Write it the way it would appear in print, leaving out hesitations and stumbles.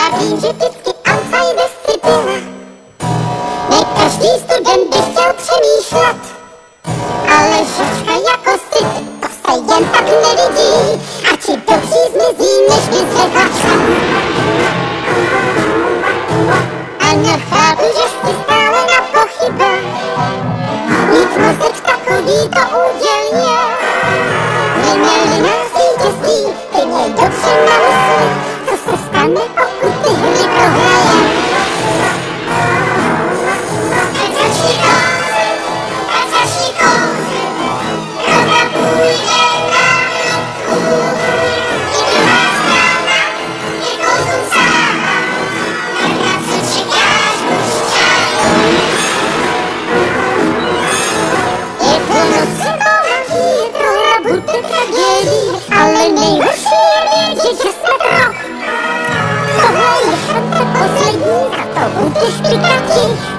Já vím, že vždycky outsider si byla. Ne každý student by chtěl přemýšlet, ale žačka jako si, to se jen tak nevidí. A ti dobří zmizí, než by zvedla čas. A nechápu, že jsi stále na pochybách. Mít mozek takový to úděl je. Neměli nás vítězství, ty měj dobře na mysli, co se stane, pokud ty hry prohraje. Tak začni kouřit, roda půjde na výtku. I druhá strana je kouzům sáhá, tak na co čekáš, buď čaju. Je to noc bohatý, prohra bude tragédii, ale nejhorší je vědět, že jsme krok. Tohle je šance poslední, za to budeš ty taky.